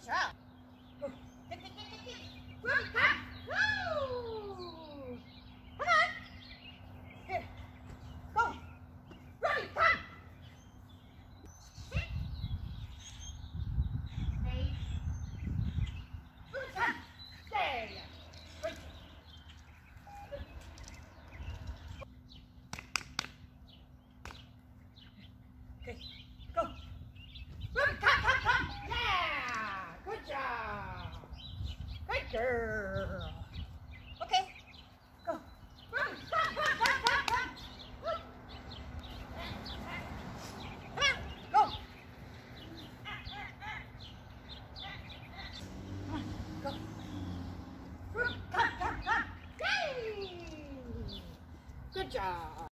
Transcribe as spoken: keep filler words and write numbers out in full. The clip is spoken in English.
job. Go. Tick, tick, tick, tick, tick. Good, come. Woo. Come on. Here. Go. Ready, come. Sit. Stay. Good, come. There you go. Good. Okay, go. Good, come, come, come. Yeah, good job. Good girl. Okay, go. Good, come, come, come, come, come. Woo. Come on, go. Come on, go. Good, come, come, come. Yay! Good job.